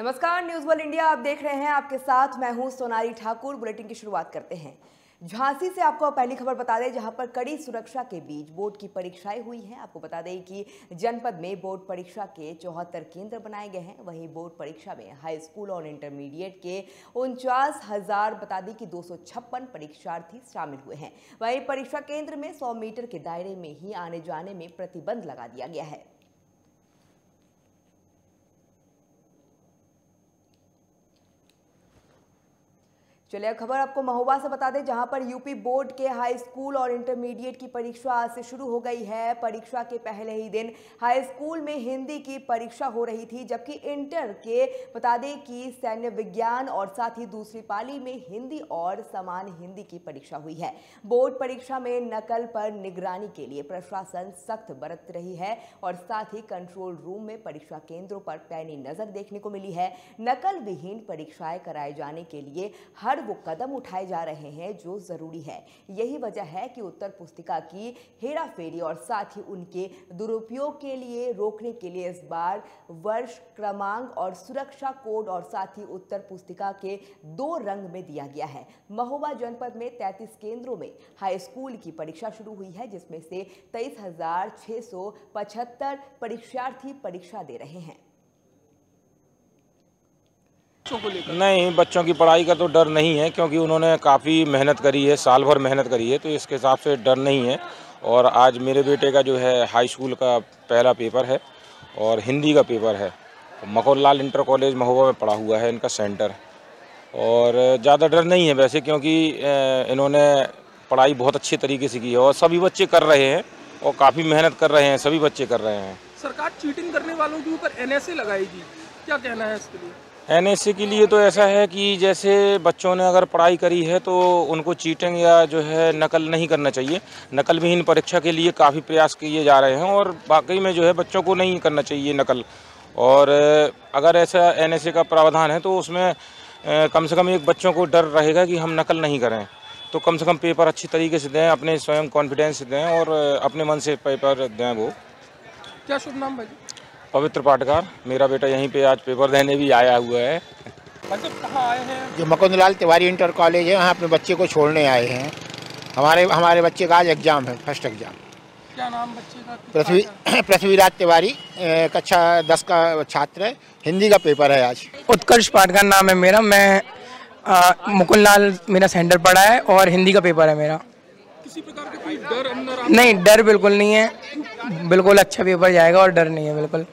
नमस्कार, news world India आप देख रहे हैं। आपके साथ मैं हूं सोनाली ठाकुर। बुलेटिन की शुरुआत करते हैं झांसी से। आपको पहली खबर बता दें, जहां पर कड़ी सुरक्षा के बीच बोर्ड की परीक्षाएं हुई हैं। आपको बता दें कि जनपद में बोर्ड परीक्षा के 74 केंद्र बनाए गए हैं। वहीं बोर्ड परीक्षा में हाई स्कूल और इंटरमीडिएट के 49,000 बता दें कि 256 परीक्षार्थी शामिल हुए हैं। वहीं परीक्षा केंद्र में 100 मीटर के दायरे में ही आने जाने में प्रतिबंध लगा दिया गया है। चलिए खबर आपको महोबा से बता दें, जहां पर यूपी बोर्ड के हाई स्कूल और इंटरमीडिएट की परीक्षा आज से शुरू हो गई है। परीक्षा के पहले ही दिन हाई स्कूल में हिंदी की परीक्षा हो रही थी, जबकि इंटर के बता दें कि सैन्य विज्ञान और साथ ही दूसरी पाली में हिंदी और सामान्य हिंदी की परीक्षा हुई है। बोर्ड परीक्षा में नकल पर निगरानी के लिए प्रशासन सख्त बरत रही है और साथ ही कंट्रोल रूम में परीक्षा केंद्रों पर पैनी नजर देखने को मिली है। नकल विहीन परीक्षाएं कराए जाने के लिए हर वो कदम उठाए जा रहे हैं जो जरूरी है। यही वजह है कि उत्तर पुस्तिका की हेराफेरी और साथ ही उनके दुरुपयोग के लिए रोकने के लिए इस बार वर्ष क्रमांक और सुरक्षा कोड और साथ ही उत्तर पुस्तिका के 2 रंग में दिया गया है। महोबा जनपद में 33 केंद्रों में हाई स्कूल की परीक्षा शुरू हुई है, जिसमें से 23,675 परीक्षार्थी परीक्षा दे रहे हैं। नहीं, बच्चों की पढ़ाई का तो डर नहीं है, क्योंकि उन्होंने काफ़ी मेहनत करी है, साल भर मेहनत करी है, तो इसके हिसाब से डर नहीं है। और आज मेरे बेटे का जो है हाई स्कूल का पहला पेपर है और हिंदी का पेपर है। मकोनलाल इंटर कॉलेज महोबा में पढ़ा हुआ है इनका सेंटर, और ज़्यादा डर नहीं है वैसे, क्योंकि इन्होंने पढ़ाई बहुत अच्छे तरीके से की है और सभी बच्चे कर रहे हैं और काफ़ी मेहनत कर रहे हैं, सभी बच्चे कर रहे हैं। सरकार चीटिंग करने वालों के ऊपर एनएसए लगाएगी, क्या कहना है इसके लिए? एनएसए के लिए तो ऐसा है कि जैसे बच्चों ने अगर पढ़ाई करी है तो उनको चीटिंग या जो है नकल नहीं करना चाहिए। नकल विहीन परीक्षा के लिए काफ़ी प्रयास किए जा रहे हैं और वाकई में जो है बच्चों को नहीं करना चाहिए नकल। और अगर ऐसा एनएसए का प्रावधान है तो उसमें कम से कम एक बच्चों को डर रहेगा कि हम नकल नहीं करें, तो कम से कम पेपर अच्छी तरीके से दें, अपने स्वयं कॉन्फिडेंस से दें और अपने मन से पेपर दें। वो क्या शुभ नाम भाई? पवित्र पाटकार। मेरा बेटा यहीं पे आज पेपर देने भी आया हुआ है। कहाँ आए हैं? जो मकुंदलाल तिवारी इंटर कॉलेज है, वहाँ अपने बच्चे को छोड़ने आए हैं। हमारे बच्चे का आज एग्जाम है, फर्स्ट एग्जाम। क्या नाम बच्चे का? पृथ्वीराज तिवारी, कक्षा 10 का छात्र है। हिंदी का पेपर है आज। उत्कर्ष पाटकर नाम है मेरा। मैं मुकुंदलाल मेरा सेंटर पड़ा है और हिंदी का पेपर है मेरा। किसी प्रकार का कोई डर अंदर? नहीं, डर बिल्कुल नहीं है, बिल्कुल अच्छा पेपर जाएगा और डर नहीं है बिल्कुल।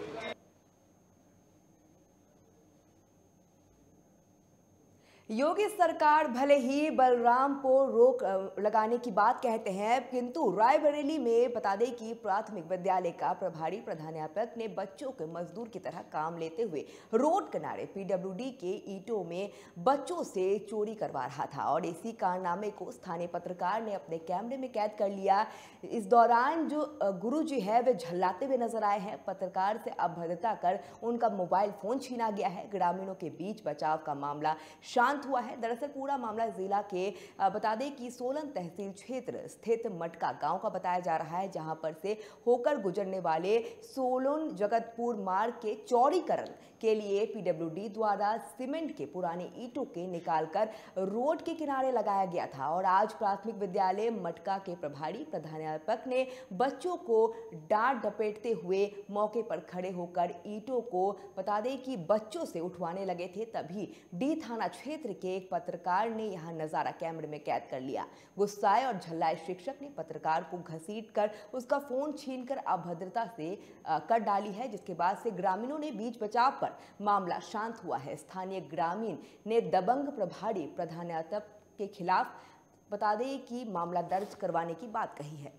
योगी सरकार भले ही बलरामपुर रोक लगाने की बात कहते हैं, किंतु रायबरेली में बता दें कि प्राथमिक विद्यालय का प्रभारी प्रधानाध्यापक ने बच्चों के मजदूर की तरह काम लेते हुए रोड किनारे पीडब्ल्यूडी के ईंटों में बच्चों से चोरी करवा रहा था और इसी कारनामे को स्थानीय पत्रकार ने अपने कैमरे में कैद कर लिया। इस दौरान जो गुरुजी है वे झल्लाते हुए नजर आए हैं। पत्रकार से अभद्रता कर उनका मोबाइल फोन छीना गया है। ग्रामीणों के बीच बचाव का मामला शांत हुआ है। दरअसल पूरा मामला जिला के बता दें कि सोलन तहसील क्षेत्र स्थित मटका गांव का बताया जा रहा है, जहां पर से होकर गुजरने वाले सोलन जगतपुर मार्ग के चौड़ीकरण के लिए पीडब्ल्यूडी द्वारा सीमेंट के पुराने ईंटों के निकालकर रोड के किनारे लगाया गया था। और आज प्राथमिक विद्यालय मटका के प्रभारी प्रधानाध्यापक ने बच्चों को डांट डपेटते हुए मौके पर खड़े होकर ईंटों को बता दें कि बच्चों से उठवाने लगे थे। तभी डी थाना क्षेत्र के एक पत्रकार ने यहां नजारा कैमरे में कैद कर लिया। गुस्साए और झल्लाए शिक्षक ने पत्रकार को घसीटकर उसका फोन छीनकर अभद्रता से कर डाली है, जिसके बाद से ग्रामीणों ने बीच बचाव कर मामला शांत हुआ है। स्थानीय ग्रामीण ने दबंग प्रभारी प्रधानाध्यापक के खिलाफ बता दें कि मामला दर्ज करवाने की बात कही है।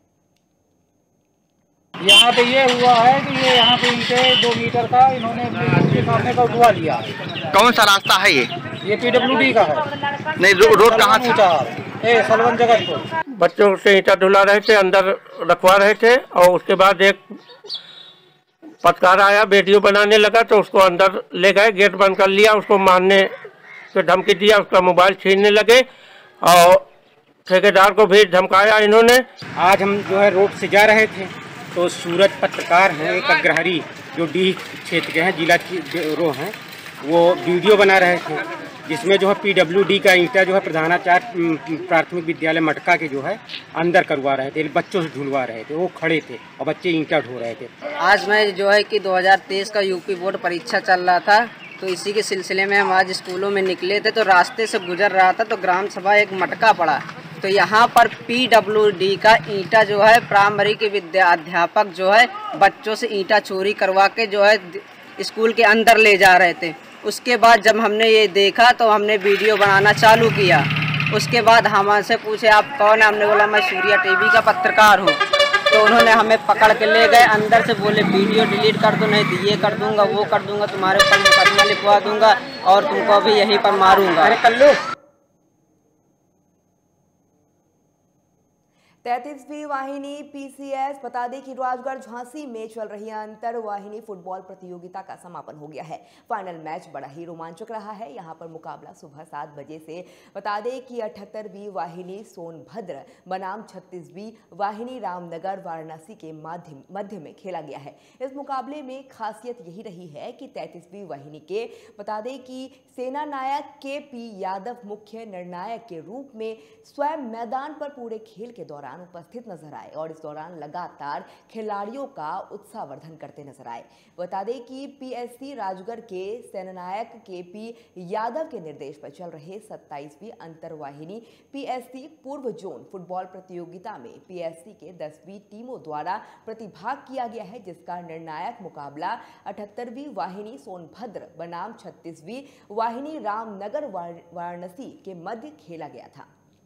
यहाँ पे ये हुआ है कि ये यहाँ पे ईंटे 2 मीटर का इन्होंने उसके सामने का उठवा लिया। कौन सा रास्ता है ये पीडब्ल्यूडी का है। नहीं, रोड कहाँ से? सलवन जगतपुर। बच्चों से ईंटा ढुला रहे थे, अंदर रखवा रहे थे और उसके बाद एक पत्रकार आया, वीडियो बनाने लगा तो उसको अंदर ले गए, गेट बंद कर लिया, उसको मारने की धमकी दिया, उसका मोबाइल छीनने लगे और ठेकेदार को भी धमकाया इन्होंने। आज हम जो है रोड से जा रहे थे तो सूरज पत्रकार हैं, एक अग्रहरी जो डी क्षेत्र के हैं, जिला रो हैं, वो वीडियो बना रहे थे, जिसमें जो है PWD का ईंटा जो है प्रधानाचार्य प्राथमिक विद्यालय मटका के जो है अंदर करवा रहे थे, बच्चों से ढुलवा रहे थे। वो खड़े थे और बच्चे ईंटा ढो रहे थे। आज मैं जो है कि 2023 का यूपी बोर्ड परीक्षा चल रहा था, तो इसी के सिलसिले में हम आज स्कूलों में निकले थे। तो रास्ते से गुजर रहा था तो ग्राम सभा एक मटका पड़ा, तो यहाँ पर PWD का ईंटा जो है प्राइमरी के अध्यापक जो है बच्चों से ईंटा चोरी करवा के जो है स्कूल के अंदर ले जा रहे थे। उसके बाद जब हमने ये देखा तो हमने वीडियो बनाना चालू किया। उसके बाद हमसे पूछे आप कौन है, हमने बोला मैं सूर्या टीवी का पत्रकार हूँ। तो उन्होंने हमें पकड़ के ले गए अंदर से, बोले वीडियो डिलीट कर दो, नहीं तो ये कर दूंगा वो कर दूंगा, तुम्हारे ऊपर मुकदमा लिखवा दूंगा और तुमको भी यहीं पर मारूंगा। अरे कल्लू 33वीं वाहिनी PCS बता दें कि राजगढ़ झांसी में चल रही अंतर वाहिनी फुटबॉल प्रतियोगिता का समापन हो गया है। फाइनल मैच बड़ा ही रोमांचक रहा है। यहां पर मुकाबला सुबह 7 बजे से बता दें कि 78वीं वाहिनी सोनभद्र बनाम 36वीं वाहिनी रामनगर वाराणसी के मध्य में खेला गया है। इस मुकाबले में खासियत यही रही है कि 33वीं वाहिनी के बता दें कि सेना नायक KP यादव मुख्य निर्णायक के रूप में स्वयं मैदान पर पूरे खेल के दौरान उपस्थित नजर आए और इस दौरान लगातार खिलाड़ियों का उत्साहवर्धन करते नजर आए। बता दें कि PSC राजगढ़ के सेनानायक KP यादव के निर्देश पर चल रहे 27वीं अंतरवाहिनी PSC पूर्व जोन फुटबॉल प्रतियोगिता में PSC के 10वीं टीमों द्वारा प्रतिभाग किया गया है, जिसका निर्णायक मुकाबला 78वीं वाहिनी सोनभद्र बनाम 36वीं वाहिनी रामनगर वाराणसी के मध्य खेला गया था।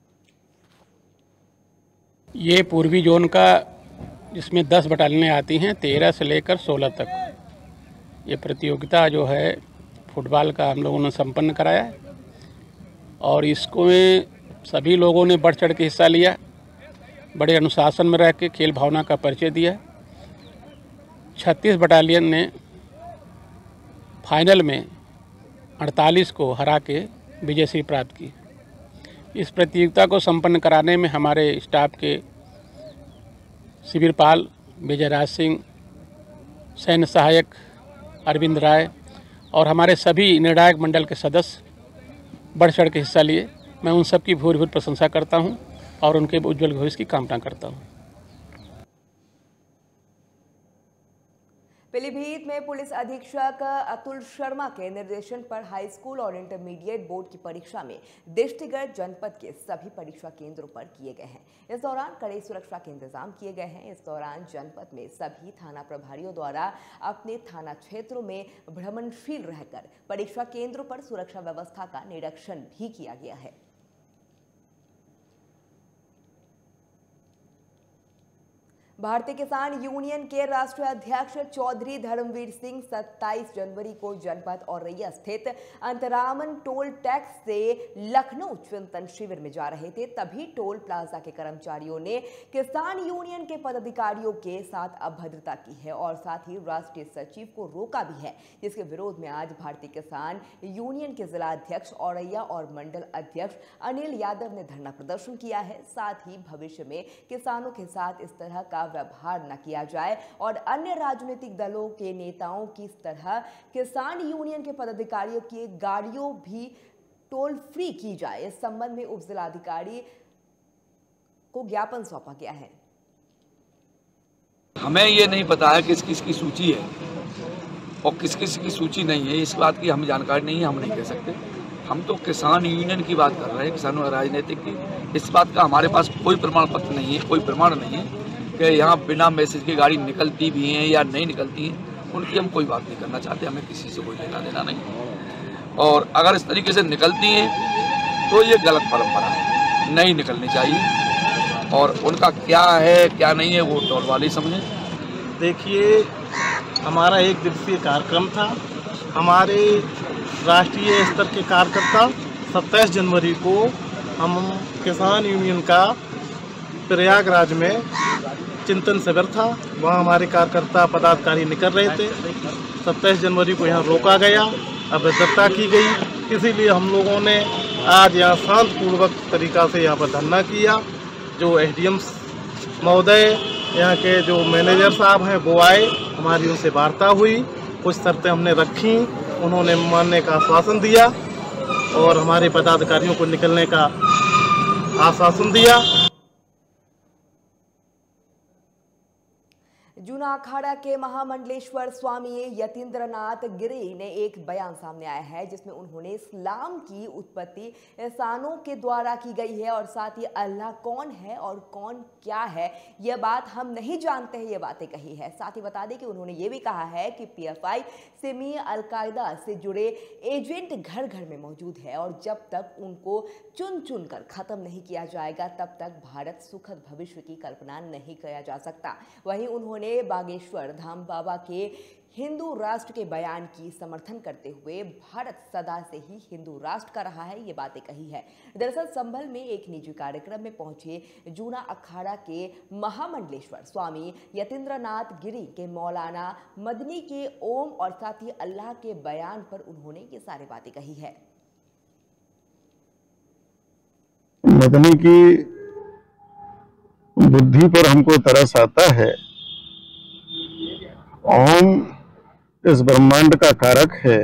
ये पूर्वी जोन का, जिसमें 10 बटालियनें आती हैं 13 से लेकर 16 तक। ये प्रतियोगिता जो है फुटबॉल का हम लोगों ने संपन्न कराया और इसको में सभी लोगों ने बढ़ चढ़ के हिस्सा लिया, बड़े अनुशासन में रह के खेल भावना का परिचय दिया। 36 बटालियन ने फाइनल में 48 को हरा के विजयश्री प्राप्त की। इस प्रतियोगिता को संपन्न कराने में हमारे स्टाफ के शिविरपाल विजयराज सिंह, सैन्य सहायक अरविंद राय और हमारे सभी निर्णायक मंडल के सदस्य बढ़ चढ़ के हिस्सा लिए। मैं उन सब की भूरि भूरि प्रशंसा करता हूं और उनके उज्जवल भविष्य की कामना करता हूं। पीलीभीत में पुलिस अधीक्षक अतुल शर्मा के निर्देशन पर हाई स्कूल और इंटरमीडिएट बोर्ड की परीक्षा में दृष्टिगत जनपद के सभी परीक्षा केंद्रों पर किए गए हैं। इस दौरान कड़े सुरक्षा के इंतजाम किए गए हैं। इस दौरान जनपद में सभी थाना प्रभारियों द्वारा अपने थाना क्षेत्रों में भ्रमणशील रहकर परीक्षा केंद्रों पर सुरक्षा व्यवस्था का निरीक्षण भी किया गया है। भारतीय किसान यूनियन के राष्ट्रीय अध्यक्ष चौधरी धर्मवीर सिंह 27 जनवरी को जनपद औरैया स्थित अंतरामन टोल टैक्स से लखनऊ चिंतन शिविर में जा रहे थे, तभी टोल प्लाजा के कर्मचारियों ने किसान यूनियन के पदाधिकारियों के साथ अभद्रता की है और साथ ही राष्ट्रीय सचिव को रोका भी है, जिसके विरोध में आज भारतीय किसान यूनियन के जिला अध्यक्ष औरैया और मंडल अध्यक्ष अनिल यादव ने धरना प्रदर्शन किया है। साथ ही भविष्य में किसानों के साथ इस तरह का व्यवहार न किया जाए और अन्य राजनीतिक दलों के नेताओं की तरह किसान यूनियन के पदाधिकारियों की गाड़ियों भी टोल फ्री की जाए। इस संबंध में उप जिलाधिकारी को ज्ञापन सौंपा गया है। हमें ये नहीं पता है किस किस की सूची है और किस किस की सूची नहीं है, इस बात की हमें जानकारी नहीं है, हम नहीं कह सकते। हम तो किसान यूनियन की बात कर रहे हैं, किसानों राजनीतिक की। इस बात का हमारे पास कोई प्रमाण पत्र नहीं है, कोई प्रमाण नहीं है कि यहाँ बिना मैसेज की गाड़ी निकलती भी हैं या नहीं निकलती हैं। उनकी हम कोई बात नहीं करना चाहते, हमें किसी से कोई लेना देना नहीं। और अगर इस तरीके से निकलती हैं तो ये गलत परंपरा है, नहीं निकलनी चाहिए। और उनका क्या है क्या नहीं है वो टोल वाले समझें। देखिए, हमारा एक दिवसीय कार्यक्रम था। हमारे राष्ट्रीय स्तर के कार्यकर्ता 27 जनवरी को हम किसान यूनियन का प्रयागराज में चिंतन शिविर था, वहाँ हमारे कार्यकर्ता पदाधिकारी निकल रहे थे। 27 जनवरी को यहाँ रोका गया, अभद्रता की गई, इसीलिए हम लोगों ने आज यहाँ शांतिपूर्वक तरीक़ा से यहाँ पर धरना किया। जो SDM महोदय, यहाँ के जो मैनेजर साहब हैं वो आए, हमारी उनसे वार्ता हुई, कुछ शर्तें हमने रखी उन्होंने मानने का आश्वासन दिया और हमारे पदाधिकारियों को निकलने का आश्वासन दिया। जूना अखाड़ा के महामंडलेश्वर स्वामी यतीन्द्रनाथ गिरी ने एक बयान सामने आया है जिसमें उन्होंने इस्लाम की उत्पत्ति इंसानों के द्वारा की गई है और साथ ही अल्लाह कौन है और कौन क्या है यह बात हम नहीं जानते हैं, ये बातें कही है। साथ ही बता दें कि उन्होंने ये भी कहा है कि PFI सिमी अलकायदा से जुड़े एजेंट घर घर में मौजूद है और जब तक उनको चुन चुन कर खत्म नहीं किया जाएगा तब तक भारत सुखद भविष्य की कल्पना नहीं किया जा सकता। वहीं उन्होंने बागेश्वर धाम बाबा के हिंदू राष्ट्र के बयान की समर्थन करते हुए भारत सदा से ही हिंदू राष्ट्र का रहा है, ये बातें कही है। दरअसल संभल में एक निजी कार्यक्रम में पहुंचे जूना अखाड़ा के महामंडलेश्वर स्वामी यतीन्द्रनाथ गिरी के मौलाना मदनी के ओम और साथ ही अल्लाह के बयान पर उन्होंने ये सारी बातें कही है। मदनी की बुद्धि पर हमको तरस आता है। ओम इस ब्रह्मांड का कारक है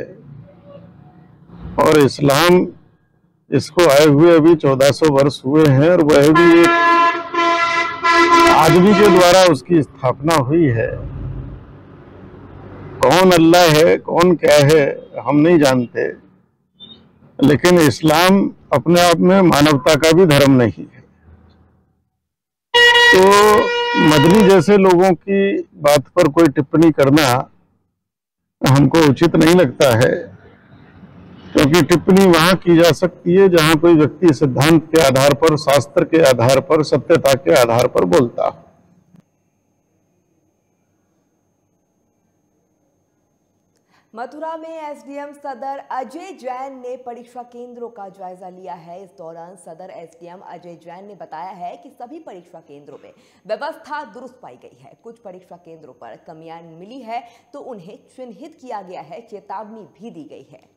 और इस्लाम इसको आए हुए अभी 1400 वर्ष हुए हैं और वह भी एक आदमी के द्वारा उसकी स्थापना हुई है। कौन अल्लाह है कौन क्या है हम नहीं जानते, लेकिन इस्लाम अपने आप में मानवता का भी धर्म नहीं है। तो मदनी जैसे लोगों की बात पर कोई टिप्पणी करना हमको उचित नहीं लगता है, क्योंकि टिप्पणी वहां की जा सकती है जहां कोई व्यक्ति सिद्धांत के आधार पर, शास्त्र के आधार पर, सत्यता के आधार पर बोलता हो। मथुरा में एसडीएम सदर अजय जैन ने परीक्षा केंद्रों का जायजा लिया है। इस दौरान सदर एसडीएम अजय जैन ने बताया है कि सभी परीक्षा केंद्रों में व्यवस्था दुरुस्त पाई गई है। कुछ परीक्षा केंद्रों पर कमियां मिली है तो उन्हें चिन्हित किया गया है, चेतावनी भी दी गई है।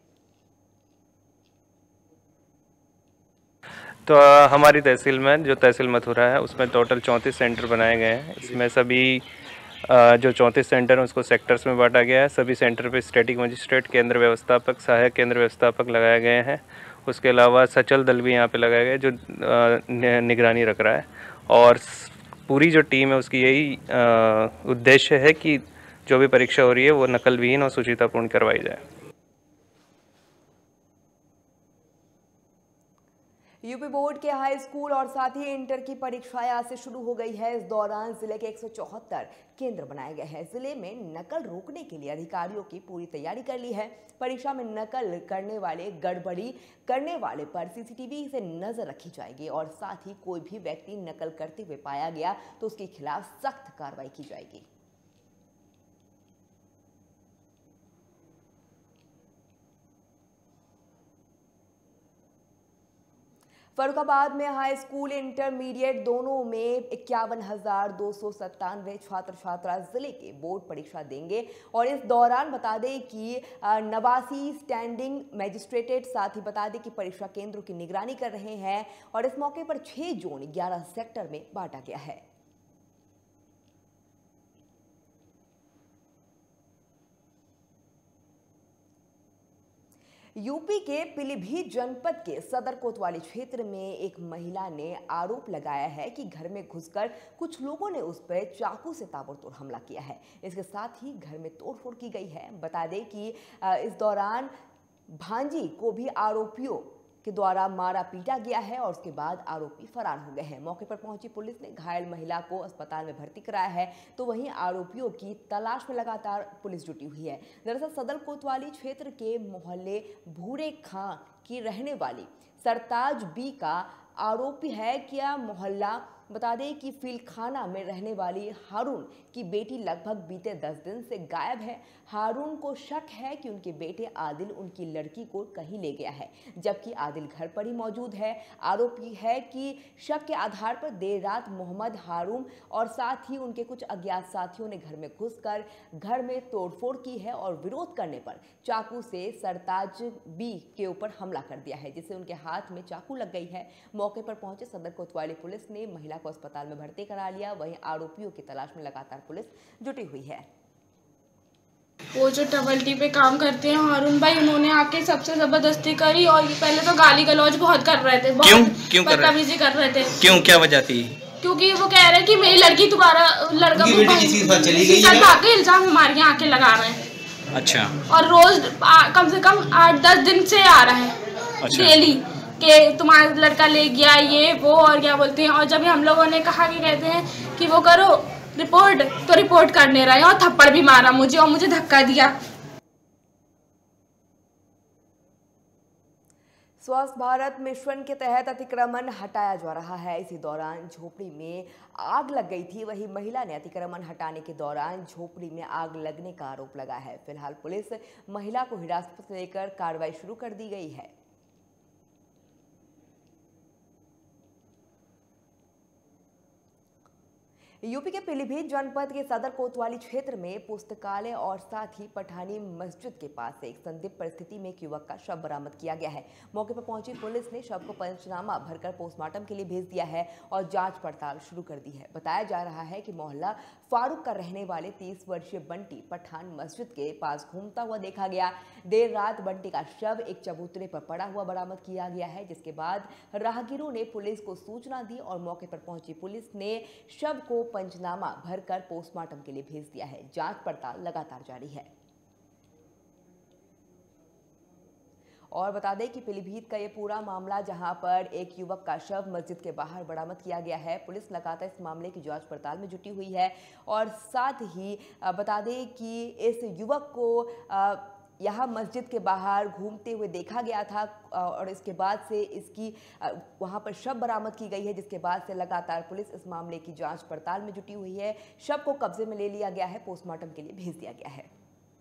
तो हमारी तहसील में, जो तहसील मथुरा है, उसमें टोटल 34 सेंटर बनाए गए हैं। इसमें सभी जो 34 सेंटर हैं उसको सेक्टर्स में बांटा गया है। सभी सेंटर पे स्टैटिक मजिस्ट्रेट, केंद्र व्यवस्थापक, सहायक केंद्र व्यवस्थापक लगाए गए हैं। उसके अलावा सचल दल भी यहाँ पे लगाया गया है जो निगरानी रख रहा है। और पूरी जो टीम है उसकी यही उद्देश्य है कि जो भी परीक्षा हो रही है वो नकलविहीन और शुचितापूर्ण करवाई जाए। यूपी बोर्ड के हाई स्कूल और साथ ही इंटर की परीक्षाएं आज से शुरू हो गई है। इस दौरान जिले के 174 केंद्र बनाए गए हैं। जिले में नकल रोकने के लिए अधिकारियों की पूरी तैयारी कर ली है। परीक्षा में नकल करने वाले, गड़बड़ी करने वाले पर सीसीटीवी से नजर रखी जाएगी और साथ ही कोई भी व्यक्ति नकल करते हुए पाया गया तो उसके खिलाफ सख्त कार्रवाई की जाएगी। फर्रुखाबाद में हाई स्कूल इंटरमीडिएट दोनों में 51,297 छात्र छात्रा जिले के बोर्ड परीक्षा देंगे और इस दौरान बता दें कि 89 स्टैंडिंग मैजिस्ट्रेटेट साथ ही बता दें कि परीक्षा केंद्रों की निगरानी कर रहे हैं और इस मौके पर 6 जोन 11 सेक्टर में बांटा गया है। यूपी के पीलीभीत जनपद के सदर कोतवाली क्षेत्र में एक महिला ने आरोप लगाया है कि घर में घुसकर कुछ लोगों ने उस पर चाकू से ताबड़तोड़ हमला किया है। इसके साथ ही घर में तोड़फोड़ की गई है। बता दें कि इस दौरान भांजी को भी आरोपियों के द्वारा मारा पीटा गया है और उसके बाद आरोपी फरार हो गए हैं। मौके पर पहुंची पुलिस ने घायल महिला को अस्पताल में भर्ती कराया है तो वहीं आरोपियों की तलाश में लगातार पुलिस जुटी हुई है। दरअसल सदर कोतवाली क्षेत्र के मोहल्ले भूरे खां की रहने वाली सरताज बी का आरोपी है कि मोहल्ला बता दें कि फीलखाना में रहने वाली हारून की बेटी लगभग बीते 10 दिन से गायब है। हारून को शक है कि उनके बेटे आदिल उनकी लड़की को कहीं ले गया है, जबकि आदिल घर पर ही मौजूद है। आरोपी है कि शक के आधार पर देर रात मोहम्मद हारून और साथ ही उनके कुछ अज्ञात साथियों ने घर में घुसकर घर में तोड़फोड़ की है और विरोध करने पर चाकू से सरताज बी के ऊपर हमला कर दिया है, जिससे उनके हाथ में चाकू लग गई है। मौके पर पहुंचे सदर कोतवाली पुलिस ने महिला को अस्पताल में भर्ती करा लिया। वहीं आरोपियों की तलाश में लगातार पुलिस जुटी हुई है। वो जो डबल टी पे काम करते हैं हारून भाई, उन्होंने आके सबसे जबरदस्ती करी और ये पहले तो गाली गलौज बहुत कर रहे थे, क्यों बदतमीजी कर रहे थे। क्यों, क्या वजह थी? क्योंकि वो कह रहे हैं कि मेरी लड़की तुम्हारा लड़का भाग के इल्जाम हमारे यहाँ आके लगा रहे हैं। अच्छा। और रोज कम से कम 8-10 दिन से आ रहा है। अच्छा। डेली कि तुम्हारा लड़का ले गया ये वो और क्या बोलते हैं। और जब हम लोगों ने कहा कि कहते हैं कि वो करो रिपोर्ट, तो रिपोर्ट करने रहे और थप्पड़ भी मारा मुझे और मुझे धक्का दिया। स्वस्थ भारत मिशन के तहत अतिक्रमण हटाया जा रहा है। इसी दौरान झोपड़ी में आग लग गई थी। वहीं महिला ने अतिक्रमण हटाने के दौरान झोपड़ी में आग लगने का आरोप लगाया है। फिलहाल पुलिस महिला को हिरासत में लेकर कार्रवाई शुरू कर दी गई है। यूपी के पीलीभीत जनपद के सदर कोतवाली क्षेत्र में पुस्तकालय और साथ ही पठानी मस्जिद के पास से एक संदिग्ध परिस्थिति में एक युवक का शव बरामद किया गया है। मौके पर पहुंची पुलिस ने शव को पंचनामा भरकर पोस्टमार्टम के लिए भेज दिया है और जांच पड़ताल शुरू कर दी है। बताया जा रहा है कि मोहल्ला फारूक का रहने वाले 30 वर्षीय बंटी पठान मस्जिद के पास घूमता हुआ देखा गया। देर रात बंटी का शव एक चबूतरे पर पड़ा हुआ बरामद किया गया है, जिसके बाद राहगीरों ने पुलिस को सूचना दी और मौके पर पहुंची पुलिस ने शव को पंचनामा भरकर पोस्टमार्टम के लिए भेज दिया है। जांच पड़ताल लगातार जारी है। और बता दें कि पीलीभीत का ये पूरा मामला जहां पर एक युवक का शव मस्जिद के बाहर बरामद किया गया है। पुलिस लगातार इस मामले की जांच पड़ताल में जुटी हुई है और साथ ही बता दें कि इस युवक को यहाँ मस्जिद के बाहर घूमते हुए देखा गया था और इसके बाद से इसकी वहाँ पर शव बरामद की गई है, जिसके बाद से लगातार पुलिस इस मामले की जांच पड़ताल में जुटी हुई है। शव को कब्जे में ले लिया गया है, पोस्टमार्टम के लिए भेज दिया गया है।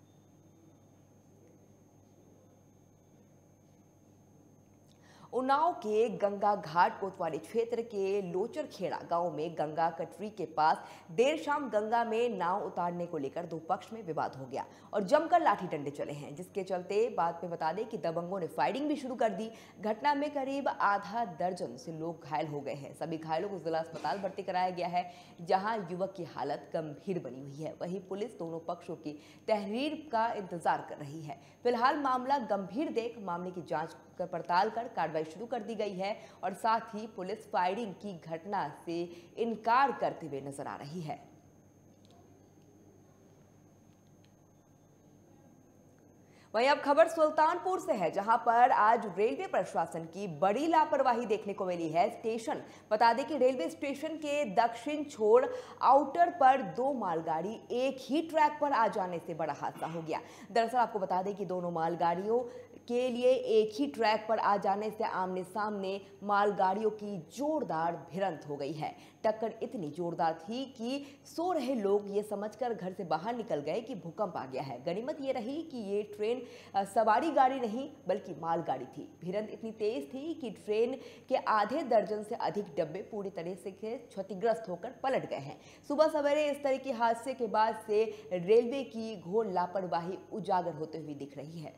उन्नाव के गंगा घाट कोतवाली क्षेत्र के लोचरखेड़ा गांव में गंगा कटरी के पास देर शाम गंगा में नाव उतारने को लेकर दो पक्ष में विवाद हो गया और जमकर लाठी डंडे चले हैं, जिसके चलते बाद में बता दें कि दबंगों ने फायरिंग भी शुरू कर दी। घटना में करीब आधा दर्जन से लोग घायल हो गए हैं। सभी घायलों को जिला अस्पताल भर्ती कराया गया है, जहां युवक की हालत गंभीर बनी हुई है। वहीं पुलिस दोनों पक्षों की तहरीर का इंतजार कर रही है। फिलहाल मामला गंभीर देख मामले की जांच पड़ताल कर कार्रवाई शुरू कर दी गई है और साथ ही पुलिस फायरिंग की घटना से इनकार करते हुए नजर आ रही है। वहीं अब खबर सुल्तानपुर से है, जहां पर आज रेलवे प्रशासन की बड़ी लापरवाही देखने को मिली है। स्टेशन बता दें कि रेलवे स्टेशन के दक्षिण छोर आउटर पर दो मालगाड़ी एक ही ट्रैक पर आ जाने से बड़ा हादसा हो गया। दरअसल आपको बता दें कि दोनों मालगाड़ियों के लिए एक ही ट्रैक पर आ जाने से आमने सामने मालगाड़ियों की जोरदार भिड़ंत हो गई है। टक्कर इतनी जोरदार थी कि सो रहे लोग ये समझकर घर से बाहर निकल गए कि भूकंप आ गया है। गनीमत ये रही कि ये ट्रेन सवारी गाड़ी नहीं बल्कि मालगाड़ी थी। भिड़ंत इतनी तेज थी कि ट्रेन के आधे दर्जन से अधिक डब्बे पूरी तरह से क्षतिग्रस्त होकर पलट गए हैं। सुबह सवेरे इस तरह के हादसे के बाद से रेलवे की घोर लापरवाही उजागर होते हुए दिख रही है।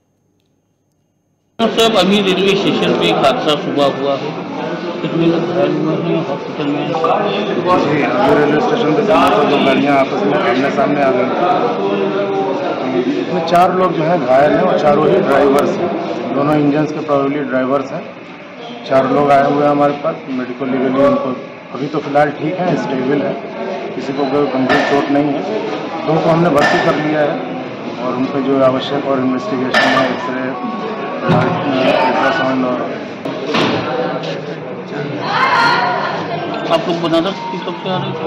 सब अभी रेलवे स्टेशन पे एक हादसा सुबह हुआ है, इसमें लोग घायल हुए हैं, हॉस्पिटल में। रेलवे स्टेशन पे दो गाड़ियाँ आपस में आमने सामने आ गई। इसमें 4 लोग जो हैं घायल हैं और चारों ही ड्राइवर्स हैं। दोनों इंजन्स के प्रोबेबली ड्राइवर्स हैं। 4 लोग आए हुए हैं हमारे पास। मेडिकल लीगली उनको अभी तो फिलहाल ठीक है, स्टेबल है, किसी को कोई गंभीर चोट नहीं है। 2 को हमने भर्ती कर लिया है और उन पर जो आवश्यक और इन्वेस्टिगेशन है, एक्सरे, अल्ट्रासाउंड और आप लोग बना दो कि कब से आ रहे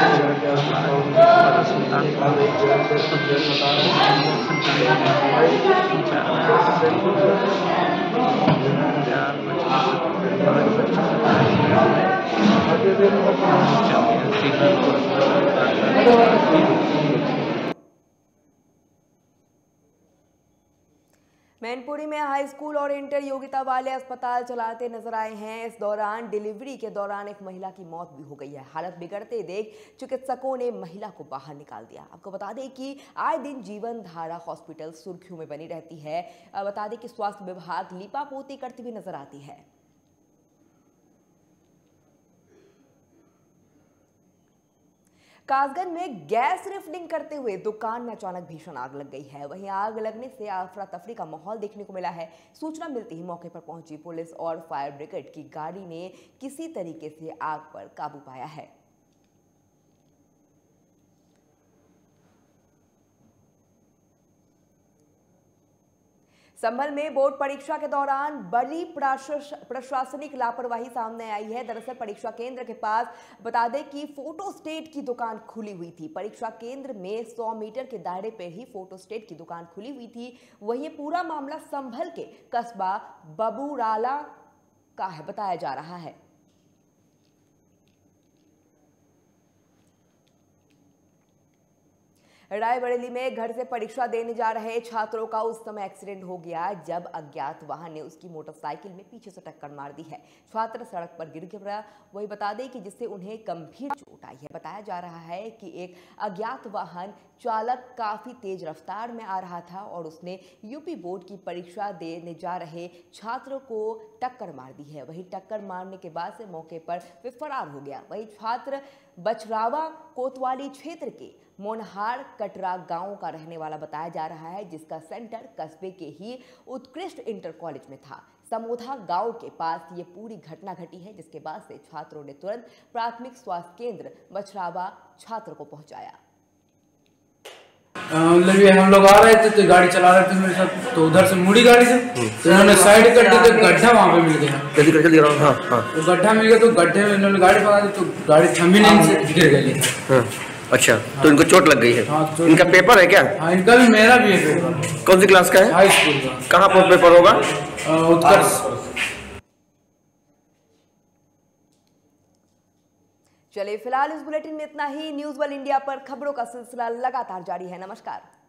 मैनपुरी में हाई स्कूल और इंटर योग्यता वाले अस्पताल चलाते नजर आए हैं। इस दौरान डिलीवरी के दौरान एक महिला की मौत भी हो गई है। हालत बिगड़ते देख चिकित्सकों ने महिला को बाहर निकाल दिया। आपको बता दें कि आए दिन जीवन धारा हॉस्पिटल सुर्खियों में बनी रहती है। बता दें कि स्वास्थ्य विभाग लीपापोती करती हुई नजर आती है। कासगंज में गैस रिफिलिंग करते हुए दुकान में अचानक भीषण आग लग गई है। वहीं आग लगने से अफरा तफरी का माहौल देखने को मिला है। सूचना मिलते ही मौके पर पहुंची पुलिस और फायर ब्रिगेड की गाड़ी ने किसी तरीके से आग पर काबू पाया है। संभल में बोर्ड परीक्षा के दौरान बड़ी प्रशासनिक लापरवाही सामने आई है। दरअसल परीक्षा केंद्र के पास बता दें कि फोटोस्टेट की दुकान खुली हुई थी। परीक्षा केंद्र में 100 मीटर के दायरे पर ही फोटोस्टेट की दुकान खुली हुई थी। वहीं पूरा मामला संभल के कस्बा बबूराला का है बताया जा रहा है। रायबरेली में घर से परीक्षा देने जा रहे छात्रों का उस समय एक्सीडेंट हो गया जब अज्ञात वाहन ने उसकी मोटरसाइकिल में पीछे से टक्कर मार दी है। छात्र सड़क पर गिर गया। वही बता दें कि जिससे उन्हें गंभीर चोट आई है। बताया जा रहा है कि एक अज्ञात वाहन चालक काफी तेज रफ्तार में आ रहा था और उसने यूपी बोर्ड की परीक्षा देने जा रहे छात्रों को टक्कर मार दी है। वही टक्कर मारने के बाद से मौके पर वे फरार हो गया। वही छात्र बछरावा कोतवाली क्षेत्र के मोनहार कटरा गांव का रहने वाला बताया जा रहा है, जिसका सेंटर कस्बे के ही उत्कृष्ट इंटर कॉलेज में था। समोधा गांव के पास ये पूरी घटना घटी है, जिसके बाद से छात्रों ने तुरंत प्राथमिक स्वास्थ्य केंद्र बछरावा छात्र को पहुंचाया। मतलब ये हम लोग आ रहे थे तो गाड़ी चला रहे थे मेरे साथ, तो उधर से मुड़ी गाड़ी से तो इन्होंने साइड कर दी तो गड्ढा वहाँ पे मिल गया। जल्दी हाँ हाँ। तो गड्ढा मिल गया तो गड्ढे में इन्होंने गाड़ी पका दी तो गाड़ी थमी नहीं से गिर गई। हाँ अच्छा तो इनको चोट लग गई है। हाँ, इनका पेपर है क्या? हाँ इनका भी मेरा भी है पेपर। कौन सी क्लास का है? हाई स्कूल का। कहाँ पर पेपर होगा? उत्कर्ष। चलिए फिलहाल इस बुलेटिन में इतना ही। न्यूज़ वर्ल्ड इंडिया पर खबरों का सिलसिला लगातार जारी है। नमस्कार।